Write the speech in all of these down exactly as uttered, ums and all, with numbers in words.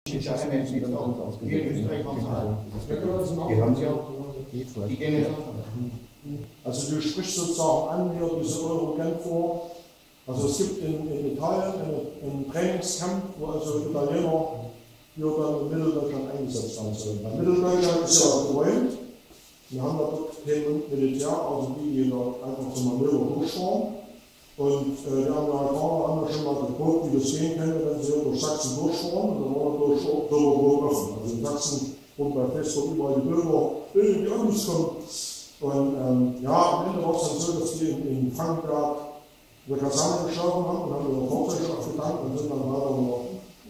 ist ja ein Mensch, die das auch hier in Österreich machen. Die haben sie auch. Die gehen jetzt. Also du sprichst sozusagen an hier diese Euro-Genf-Vor. Also es gibt in, in Italien ein Trainingscamp, wo also Italiener hier dann in Mitteldeutschland eingesetzt werden sollen. Weil Mitteldeutschland ist ja geräumt. Wir haben da dort kein Militär, also die, die da einfach zum Manöver durchfahren. Und äh, die Amerikaner haben ja schon mal geguckt, wie das gehen könnte, wenn sie durch Sachsen durchfahren. Und dann war natürlich Oktober offen. Also in Sachsen und bei Festburg überall die Bürger irgendwie angekommen. Und ähm, ja, am Ende war es dann so, dass die in, in Frankenberg eine Kaserne geschlafen haben und haben ihre Fahrzeuge abgedankt und sind dann weiter noch,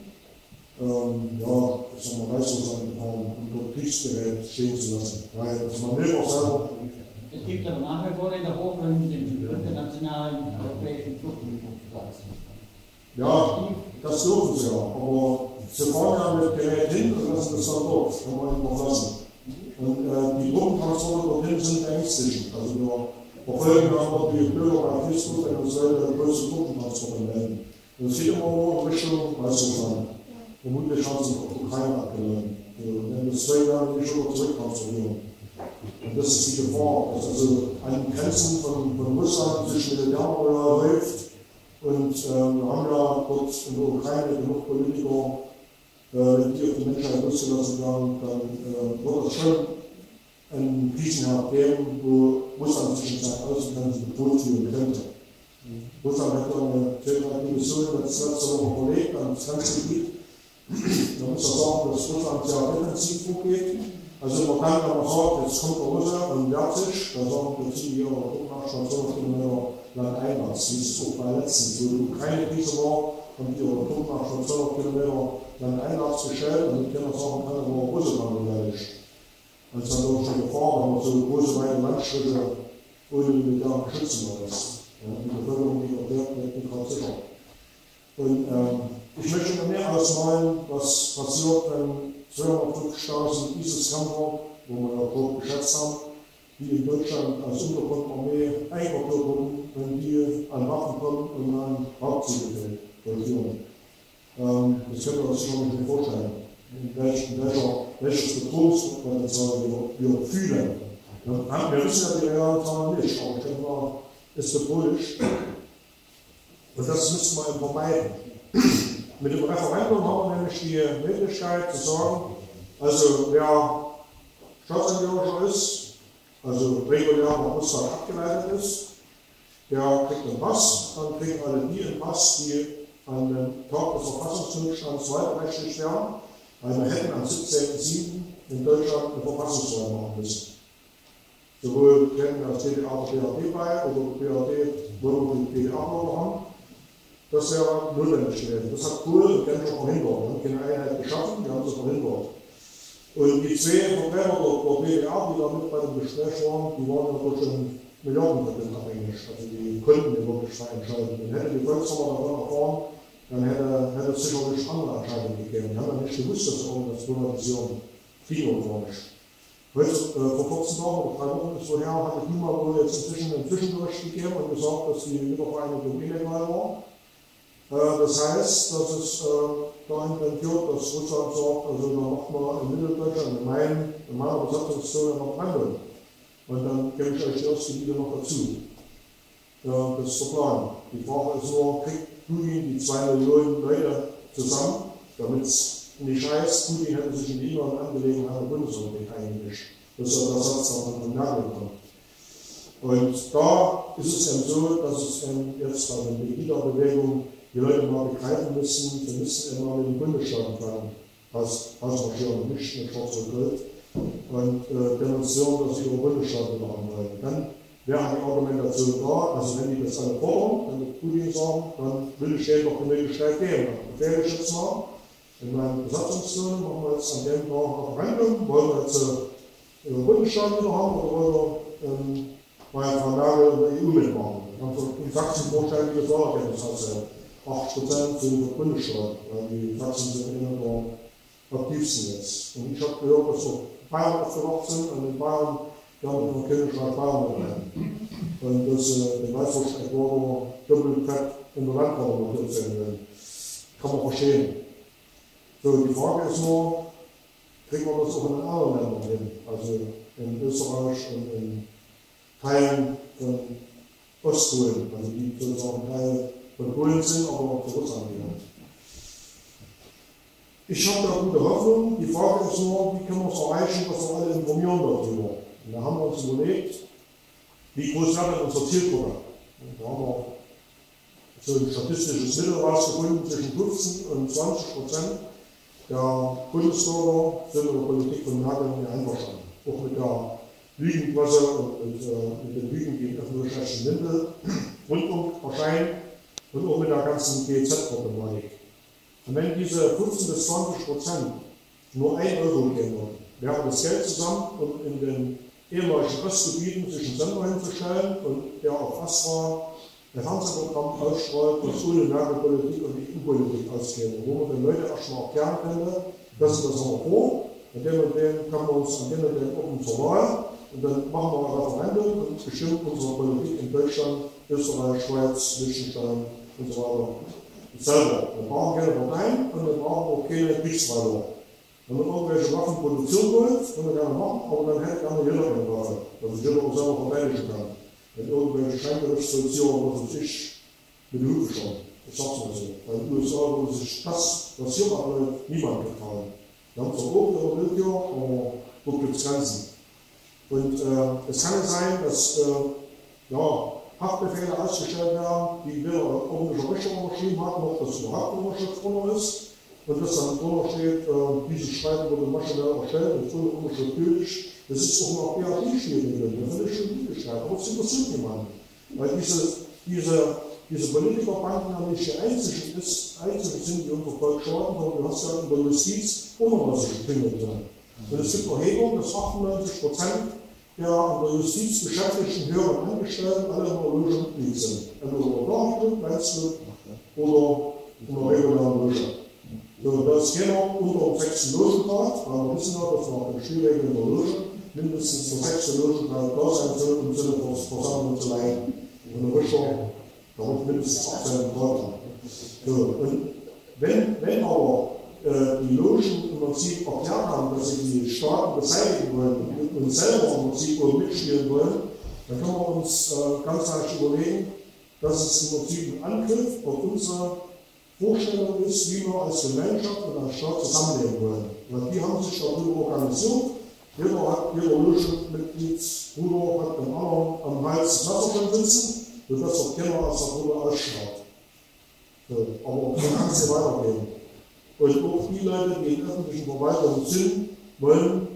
ähm, ja, ich sag mal, Reißlos angefahren, um dort Kriegsgerät stehen zu lassen. Weil das Manöver selber. Es gibt aber nach wie vor in der Hochwelt den internationalen europäischen Fluchtmöglichkeiten. Ja, das dürfen sie ja, aber sie fahren ja mit Gerät hin und lassen das dann dort, kann man nicht verlassen. Und äh, die Truppentransporte dorthin sind ängstlich. Also wir verfolgen aber die Bürger bei Facebook, wenn uns Leute größere Truppentransporte melden. Und es geht immer nur in Richtung Weißrussland. Vermutlich haben sie auch Ukraine abgeladen. Wenn wir zwei Jahre nicht wieder zurücktransportieren. Und das ist die Gefahr, dass also an den Grenzen von, von Russland sich Militärmaterial läuft. Und äh, wir haben ja dort in der Ukraine genug Politiker, äh, wenn die auf die Menschheit losgelassen werden, dann äh, wird es schon einen Krisenherd geben, wo Russland sich in seinen Außengrenzen bedroht fühlen könnte. Mhm. Russland hat ja eine Division das letzte Woche verlegt an das Grenzgebiet. Man muss ja sagen, dass Russland sehr defensiv vorgeht. Also man kann aber sagen, jetzt kommt der Russe und wehrt sich, da sagen wir, die hier nach zweihundert Kilometer Land Einwärts. Wie es auch bei der letzten, so die Ukraine-Krise war, haben die ihre Truppen nach zweihundert Kilometer Land Einwärts gestellt und die Kinder sagen, kann aber Russe dann beteiligt. Also dann durch die Gefahr, wenn man so große weite Landstriche ohne Militär schützen lässt. Ja, die Bevölkerung, die dort lebt, nicht gerade sicher. Und ähm, ich möchte mir mehr ausmalen, was passiert, wenn zweihundertfünfzigtausend ISIS-Kämpfer, wo wir ja grob geschätzt haben, die in Deutschland als Untergrundarmee eingeführt wurden, wenn die an Waffen kommen und dann Raubzüge vollführen. Ähm, das könnt ihr euch schon nicht vorstellen, in welchen, welcher, welches Bedrohungspotenzial wir, wir fühlen. Ja, wir wissen ja die realen Zahlen nicht, aber ich denke mal, ist bedrohlich. Und das müssen wir vermeiden. Mit dem Referendum haben wir nämlich die Möglichkeit zu sagen, also wer Staatsangehöriger ist, also regulär nach Russland abgeleitet ist, der kriegt einen Pass, dann kriegen alle die einen Pass, die an dem Tag des Verfassungsnotstands wahlberechtigt werden. Also wir hätten am siebzehnten siebten in Deutschland eine Verfassungswahl machen müssen. Sowohl kennen wir als D D R der B R D bei oder B R D, wo wir die D D R-Bürger haben. Das wäre notwendig gewesen. Das hat Kohl und Genf verhindert. Wir haben keine Einheit geschaffen, wir haben es verhindert. Und die zwei Verbrenner der D D R, die da mit bei dem Gespräch waren, die waren natürlich schon Milliardenviertel abhängig. Also die konnten nicht wirklich frei entscheiden. Und hätte die Volkskammer davon erfahren, dann hätte, hätte es sicherlich andere Entscheidungen gegeben. Die haben ja nicht gewusst, dass sie das privatisieren. Viele gar nicht. Heute, äh, vor vierzehn Tagen oder drei Wochen ist woher, hat die Klima wohl jetzt inzwischen einen Zwischenbericht gegeben und gesagt, dass die Wiedervereinigung illegal war. Das heißt, dass es äh, dahin führt, dass Russland sagt, also da macht man in Mitteldeutschland, in, mein, in meiner Besatzungszone noch Handel. Und dann gebe ich euch die Ostgebiete noch dazu. Ja, das ist der Plan. Die Frage ist nur, kriegt Putin die zwei Millionen Leute zusammen, damit es nicht heißt, Putin hätte sich in die inneren Angelegenheiten der Bundesrepublik eingemischt. Das ist ja der Satz, der von Merkel kommt. Und da ist es eben so, dass es eben jetzt bei der Pegida-Bewegung die Leute mal begreifen müssen, sie müssen immer mit den Bundesstaaten fahren, ausmarschieren, nicht mit Schwarz und Gold, und äh, demonstrieren, dass sie ihre Bundesstaaten machen wollen. Dann wäre die Argumentation da, also wenn die das alle fordern, dann wird Putin sagen, dann will ich denen doch die Möglichkeit geben. Dann befehle ich jetzt mal, in meinen Besatzungszonen machen wir jetzt an dem Tag ein Referendum, wollen wir jetzt äh, ihre Bundesstaaten wieder haben oder wollen wir ähm, bei Frau Merkel in der E U mitmachen. Dann haben so in Sachsen vorstellen, wie das Wahlergebnis hat. achtzig Prozent sind der Bundesstaat, weil die Sachsen sind immer der aktivsten jetzt. Und ich habe gehört, dass so Bayern aufgewacht sind und in Bayern werden in der Kirchenstaat Bayern bleiben. Und dass äh, den Weißwurst-Equator doppelt fett in der Landkarte markiert sein will. Kann man verstehen. So, So, die Frage ist nur, kriegen wir das auch in anderen Ländern hin? Also in Österreich und in Teilen von Ostpolen, also die sozusagen Teil von Polen sind, aber zu Russland gehören. Ich habe da gute Hoffnung. Die Frage ist nur, wie können wir es erreichen, dass wir alle informieren darüber. Und da haben wir uns überlegt, wie groß wäre denn unsere Zielgruppe? Und da haben wir so ein statistisches Mittel rausgefunden, zwischen fünfzehn und zwanzig Prozent der Bundesbürger sind mit der Politik von Merkel nicht einverstanden. Auch mit der Lügenpresse und, und äh, mit den Lügen, die im öffentlich-rechtlichen Rundfunk erscheinen und auch mit der ganzen G E Z-Problematik. Und wenn diese fünfzehn bis zwanzig Prozent nur ein Euro geben würden, wäre das Geld zusammen, um in den ehemaligen Ostgebieten sich einen Sender hinzustellen und der auf Astra ein Fernsehprogramm ausstrahlt, das ohne Merkel-Politik und die E U-Politik ausgeht, wo man den Leuten erstmal erklären könnte, das ist das noch vor, mit dem und dem können wir uns an den und den Orten zur Wahl und dann machen wir ein Referendum und bestimmen unsere Politik in Deutschland, Österreich, Schweiz, Liechtenstein und so weiter. Selber. Wir brauchen keine Parteien und wir brauchen auch keine Kriegsweiter. Wenn man irgendwelche Waffen produzieren wollt, können wir gerne machen, aber dann hätte gerne jeder eine Waffe, dass sich jeder auch selber verteidigen kann. Wenn irgendwelche Scheingerichtsvollzieher, was weiß ich, mit den Hufe schauen. Ich sag's mal so. Weil in den U S A würde sich das, was hier abläuft, niemand gefallen. Wir haben zwar auch ihre Willkür, aber dort gibt es Grenzen. Und äh, es kann nicht sein, dass äh, ja, Haftbefehle ausgestellt werden, die weder ein ordentlicher Richter unterschrieben hat, noch dass überhaupt Unterschrift drunter ist. Und dass dann drunter steht, äh, dieses Schreiben wurde maschinell erstellt und ohne Unterschrift gültig. Das ist auch noch B A T-Schwierigkeiten, das finde ich schon Möglichkeit. Aber es interessiert niemanden. Weil diese, diese, diese Politikerbanden ja nicht die einzigen, ist, einzigen sind, die unser Volk schaden, sondern du hast ja in der Justiz hundertneunzig Dinge drin. Und es gibt Erhebungen, dass achtundneunzig Prozent der in der Justiz beschäftigten höheren Angestellten alle in der Loge Mitglied sind. Entweder in der Dorfclub, Mainzclub oder in der regulären Loge. So, da ist keiner unter dem sechsten Logengrad, weil wir wissen ja, dass nach den Spielregeln der Loge mindestens der sechste Logengrad da sein soll, um so eine Versammlung zu leiten. Und der Richter, da wird mindestens achtzehn Grad an. So, und wenn, wenn aber äh, die Logen im Prinzip erklärt haben, dass sie die Staaten beseitigen wollen und selber im Prinzip mitspielen wollen, dann können wir uns äh, ganz leicht überlegen, dass es im Prinzip ein Angriff auf unsere Vorstellung ist, wie wir als Gemeinschaft und als Staat zusammenleben wollen. Weil die haben sich darüber organisiert. Jeder hat, jeder Logenmitgliedsbruder hat den anderen am Hals das Messer sitzen, sodass auch keiner aus der Brüder ausstrahlt. So, aber so kann es nicht weitergehen. Und auch die Leute, die in öffentlichen Verwaltungen sind, wollen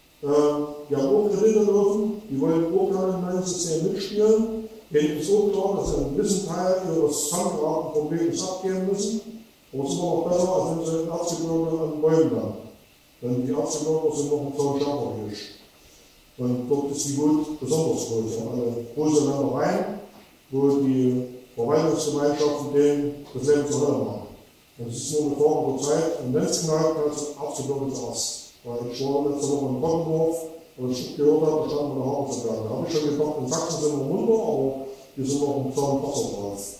äh, ja auch Kredite laufen, die wollen auch gerne im neuen System mitspielen. Denen ist auch klar, dass sie einen gewissen Teil ihres zusammengeratenen Problems abgeben müssen. Aber es ist immer noch besser, als wenn sie Ärzteglocke an Bäumen haben. Denn die Ärzteglocke sind noch ein Zaun stärker wie ich. Und dort ist die Wut besonders groß. Wir haben alle große Ländereien, wo die Verwaltungsgemeinschaften denen das Leben zur Hölle machen. Und es ist nur eine Frage der Zeit. Und wenn es knallt, dann ist die Ärzteglocke zuerst. Weil ich war letzte Woche in Kottendorf, und ich gehört habe, da stand meine Haare zu werden. Da habe ich schon gedacht, in Sachsen sind wir runter, aber wir sind noch im Zaun Wasser drauf.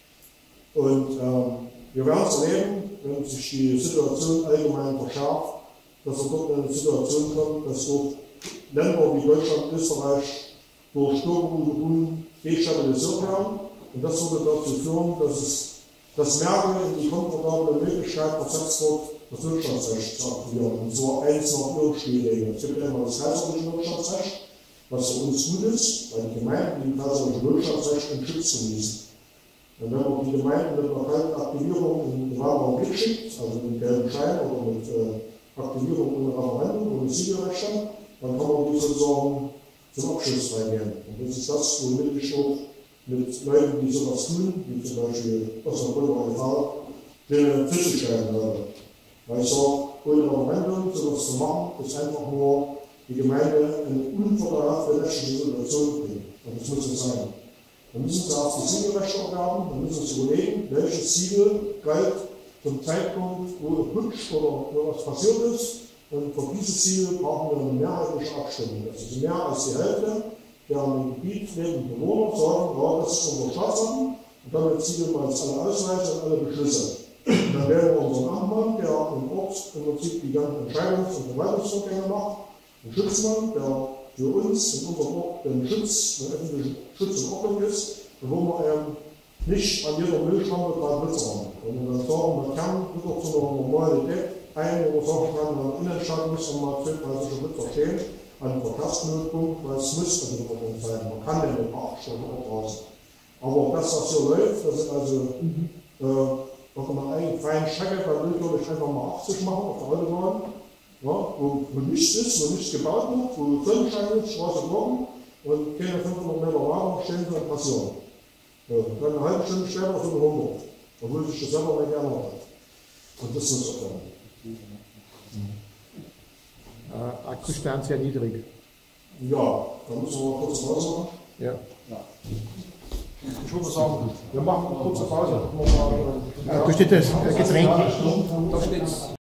Und ähm, wir werden es erleben, wenn sich die Situation allgemein verschärft, dass wir dort in eine Situation kommen, dass auch Länder wie Deutschland, Österreich durch Störungen destabilisiert werden. Und das würde dazu führen, dass, es, dass Merkel in die komfortable Möglichkeit versetzt wird, das Wirtschaftsrecht zu aktivieren. Und zwar eins nach ihren Spielregeln. Es gibt ja immer das kaiserliche Wirtschaftsrecht, was für uns gut ist, weil die Gemeinden die kaiserliche Wirtschaftsrecht in Schutz genießen. Und wenn man die Gemeinden mit einer kalten Aktivierung in den Wahlraum schickt, also mit gelben Schein oder mit äh, Aktivierung ohne Referendum, ohne Siegerrechte, dann kann man die sozusagen zum Abschluss reingehen. Und das ist das, womit ich auch mit Leuten, die sowas tun, wie zum Beispiel Osnabrück oder Fall, den Tisch stellen würde. Weil ich sage, ohne Referendum sowas zu machen, ist einfach nur die Gemeinde in eine unvorteilhafte rechtliche Situation bringen. Und das muss nicht sein. Wir müssen zuerst die Siegelrechte erwerben, wir müssen uns überlegen, welches Siegel galt zum Zeitpunkt, wo ein Putsch oder wo was passiert ist. Und für dieses Siegel brauchen wir eine mehrheitliche Abstimmung. Das ist mehr als die Hälfte der am Gebiet lebenden Bewohner sagen, ja, das ist unser Staatssachen. Und damit ziegeln wir uns alle Ausweise und alle Beschlüsse. Dann wählen wir unseren Amtmann, der im Ort im Prinzip die ganzen Entscheidungs- und Verwaltungsvorgänge macht. Ein Schutzmann, der für uns in unserem Ort den Schutz, den öffentlichen Schutz und Ordnung ist, wo wir ähm, nicht an jeder Müllschranke drei Blitze haben. Wenn wir dann sagen, man kann wieder zu einer Normalität ein, wo man sagen kann, in der Innenstadt müssen mal zwei, dreißig Blitzer stehen, an einem Verkehrsknotenpunkt, weil es muss also in Ordnung sein. Man kann ja nicht acht Stunden auch draußen. Aber das, was hier läuft, das ist also äh, auf einer eigenen freien Strecke, da will ich einfach mal achtzig machen auf der Autobahn, ja, wo, wo nichts ist, wo nichts gebaut wird, wo Sonnenschein ist, Straße trocken und keine fünfhundert Meter weiter stehen und passieren. Ja, dann eine halbe Stunde später sind hundert, obwohl ich das selber nicht gerne mache. Und das ist auch dann. Äh, Akkustand sehr niedrig. Ja, da müssen wir mal kurz Pause machen. Ja. Ich würde sagen, wir machen eine kurze Pause. Mal, Äh, da steht das äh, Getränk. Da steht's.